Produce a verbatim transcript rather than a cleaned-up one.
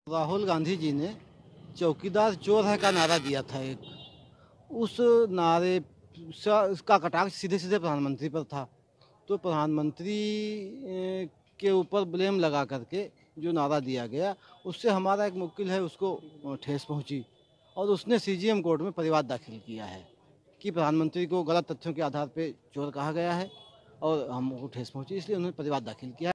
राहुल गांधी जी ने चौकीदार चोर है का नारा दिया था एक। उस नारे सा- का कटाक्ष सीधे सीधे प्रधानमंत्री पर था। तो प्रधानमंत्री ए, के ऊपर ब्लेम लगा करके जो नारा दिया गया, उससे हमारा एक मुवक्किल है उसको ठेस पहुंची और उसने सीजीएम कोर्ट में परिवाद दाखिल किया है कि प्रधानमंत्री को गलत तथ्यों के आधार पर चोर कहा गया है और हमको ठेस पहुंची, इसलिए उन्होंने परिवाद दाखिल किया है।